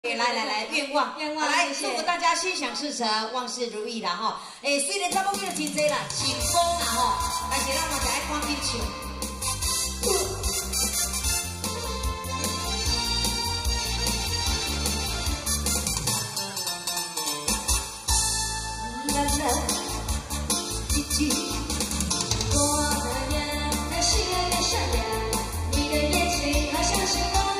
来，愿望，来祝福大家心想事成，万事如意啦吼！虽然差不多真济啦，成功啦吼，但是咱嘛就爱赶紧唱。一句，我的人还是有点善良，你的眼睛好像星光。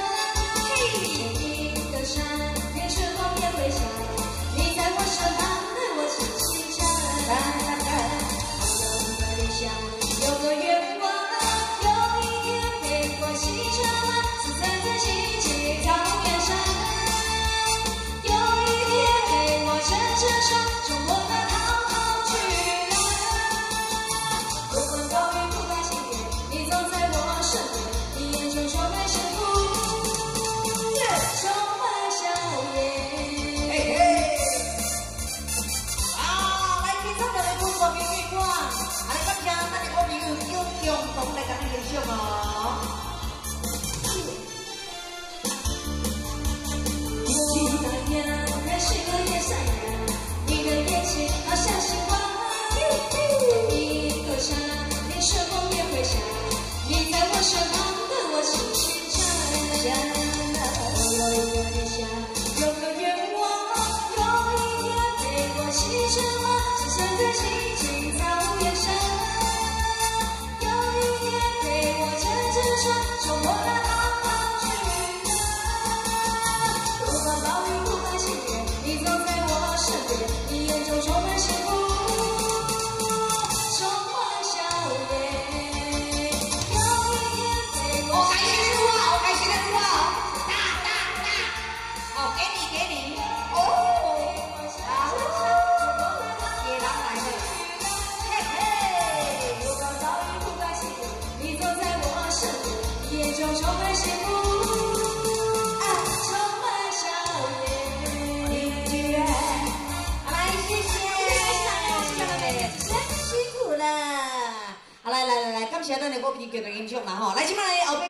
好，来，感谢咱的歌曲叫做英雄啦吼，来，即摆后边。